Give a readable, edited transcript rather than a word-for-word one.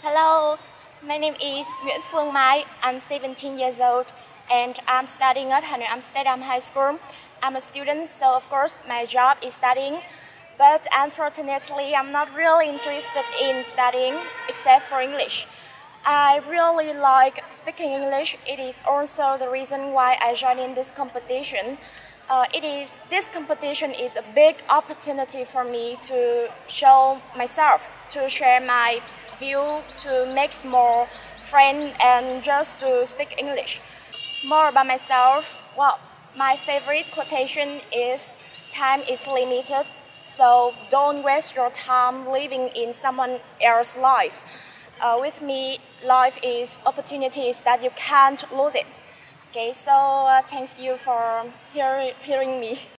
Hello, my name is Nguyễn Phương Mai. I'm 17 years old and I'm studying at Hanoi Amsterdam High School. I'm a student, so of course my job is studying. But unfortunately, I'm not really interested in studying except for English. I really like speaking English. It is also the reason why I joined in this competition. This competition is a big opportunity for me to show myself, to share my view, to make more friends and just to speak English. More about myself, well, my favorite quotation is time is limited, so don't waste your time living in someone else's life. With me, life is opportunities that you can't lose it. Okay, so thanks you for hearing me.